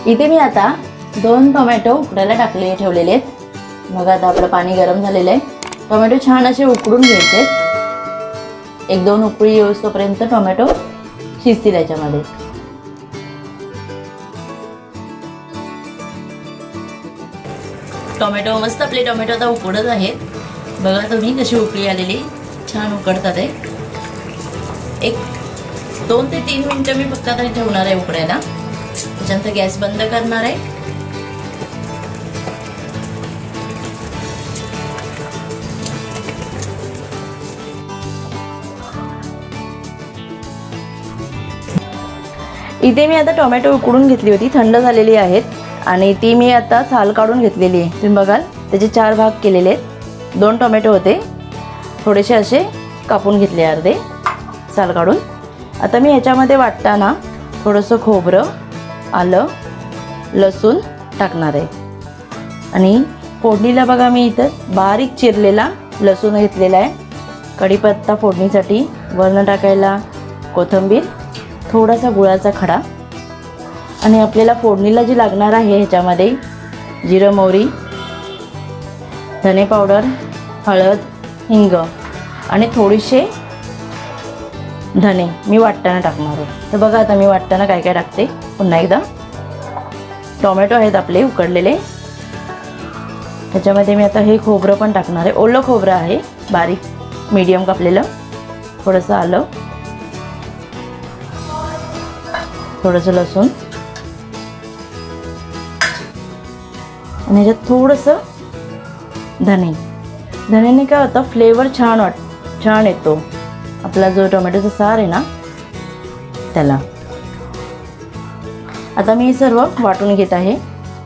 इथे मी आता 2 टोमॅटो उकडायला ठेवलेले आहेत। मग आता आपलं पाणी गरम झालेलं आहे। टोमॅटो छान असे उकडून घ्यायचे। 1-2 उकळी येऊपर्यंत टोमॅटो शिजतील याच्यामध्ये। टोमॅटो मस्त आपले टोमॅटो आता उकडत आहेत। बघा तुम्ही कशी उकळी आलेली, छान उकडतात आहे। 2 ते 3 मिनिटं मी फक्त आता ठेवणार आहे उकडायला। त्याच्यानंतर गॅस बंद करणार आहे। इथे मी आता टोमॅटो उकडून घेतली होती, थंड झालेली आहेत आणि ती मी आता साल काढून घेतलेली आहे। तुम्ही बघाल त्याचे 4 भाग केलेले आहेत। 2 टोमॅटो होते, थोडेसे असे कापून घेतले अर्धे साल काढून। आता मी ह्याच्यामध्ये वाटताना थोडंसं खोबरं, आलं, लसूण टाकणार आहे आणि फोडणीला बघा मी इथं बारीक चिरलेला लसूण घेतलेला आहे। कढीपत्ता फोडणीसाठी, वरण टाकायला कोथिंबीर, थोडासा गुळाचा खडा आणि आपल्याला फोडणीला जी लागणार आहे ह्याच्यामध्ये जिरं, मोहरी, धने पावडर, हळद, हिंग आणि थोडेसे धने मी वाटताना टाकणार आहे। तर बघा आता मी वाटताना काय काय टाकते पुन्हा एकदा। टोमॅटो आहेत आपले उकडलेले, ह्याच्यामध्ये मी आता हे खोबरं पण टाकणार आहे। ओलं खोबरं आहे बारीक मीडियम कापलेलं, थोडंसं आलं, थोडंसं लसूण आणि ह्याच्यात थोडंसं धने। धनेने काय होतं फ्लेवर छान येतो आपला जो टोमॅटोचा सार आहे ना त्याला। आता मी हे सर्व वाटून घेत आहे।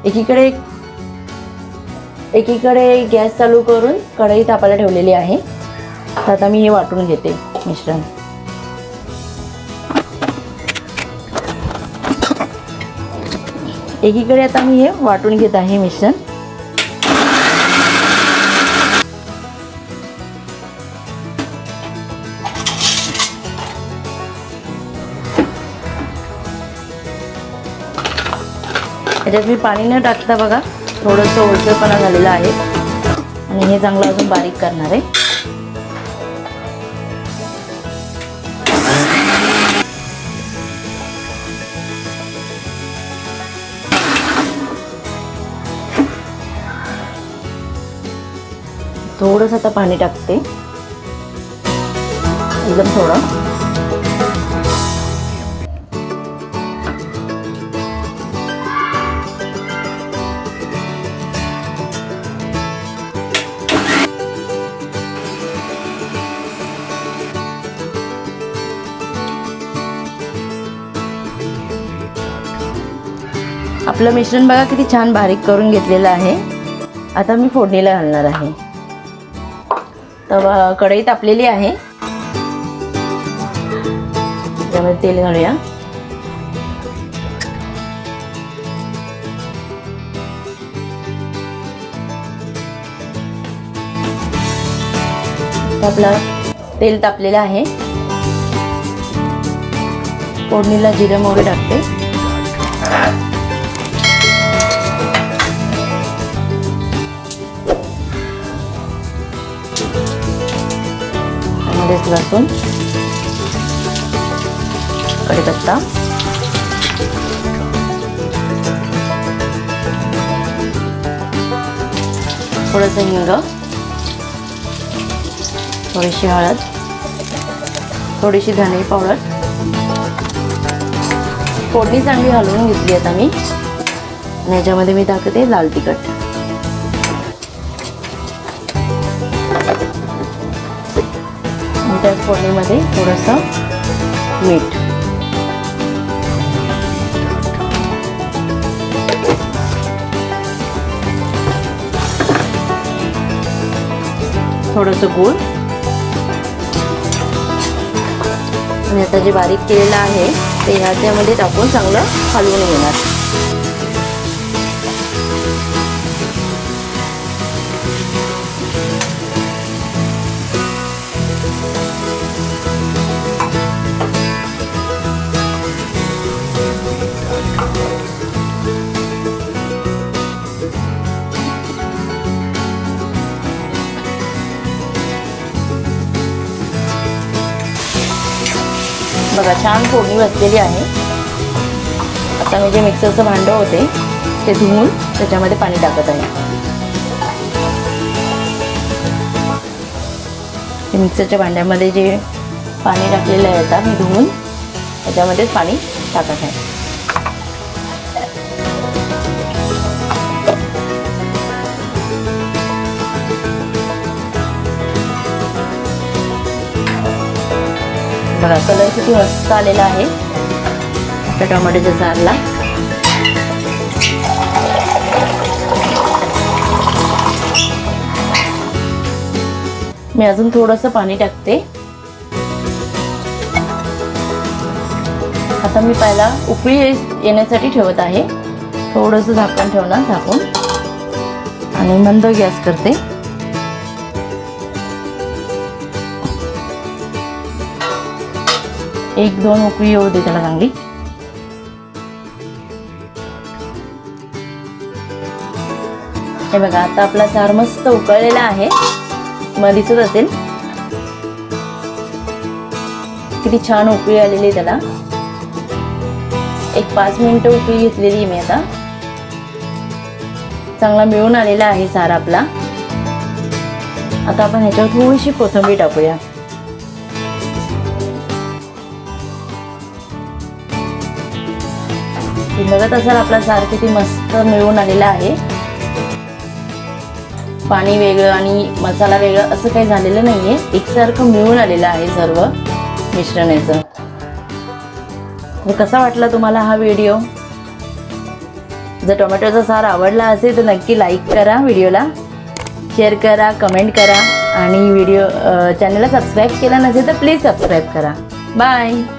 एकीकडे गॅस चालू करून कढई तापायला ठेवलेली आहे। तर आता मी हे वाटून घेते मिश्रण। एकीकडे आता मी हे वाटून घेत आहे मिश्रण। ह्याच्यात मी पाणी न टाकता बघा थोडंसं ओलसरपणा झालेला आहे आणि हे चांगलं अजून बारीक करणार आहे। थोडंसं आता पाणी टाकते, एकदम थोडं। आपलं मिश्रण बघा किती छान बारीक करून घेतलेलं आहे। आता मी फोडणीला घालणार आहे। तर कढई तापलेली आहे, त्यामध्ये तेल घालूया। आपलं तेल तापलेलं आहे, फोडणीला जिरं, मोहरी टाकते। लसूण, कढीपत्ता, थोडंसं हिंग, थोडीशी हळद, थोडीशी धने पावडर। फोडणी चांगली हलवून घेतली आता मी आणि याच्यामध्ये मी टाकते लाल तिखट। त्या फोडणीमध्ये थोडंसं मीठ, थोडंसं गूळ आणि आता जे बारीक केलेलं आहे ते ह्याच्यामध्ये टाकून चांगलं हलवून घेणार। बघा छान फोडणी बसलेली आहे। आता मी जे मिक्सरचं भांडं होते ते धुवून त्याच्यामध्ये पाणी टाकत आहे। ते मिक्सरच्या भांड्यामध्ये जे पाणी टाकलेलं आहे आता मी धुवून त्याच्यामध्येच पाणी टाकत आहे। बघा कलर किती मस्त आलेला आहे आपल्या टोमॅटोच्या सारला। मी अजून थोडंसं पाणी टाकते। आता मी पहिला उकळी येण्यासाठी ठेवत आहे। थोडंसं झाकण ठेवणार झाकून आणि मंद गॅस करते। एक दोन उकळी येऊ दे त्याला चांगली। हे बघा आता आपला सार मस्त उकळलेला आहे, मग दिसत असेल किती छान उकळी आलेली त्याला। एक 5 मिनिटं उकळी घेतलेली मी आता। चांगला मिळून आलेला आहे सार आपला। आता आपण ह्याच्यावर थोडीशी कोथिंबीर टाकूया। बघत असाल आपला सार किती मस्त मिळून आलेला आहे। पाणी वेगळं आणि मसाला वेगळं असं काही झालेलं नाहीये, एकसारखं मिळून आलेलं आहे सर्व मिश्रण याचं। तर कसा वाटला तुम्हाला हा व्हिडिओ? जर टोमॅटोचा सार आवडला असेल तर नक्की लाईक करा, व्हिडिओला शेअर करा, कमेंट करा आणि चॅनलला सबस्क्राईब केला नसेल तर प्लीज सबस्क्राईब करा। बाय।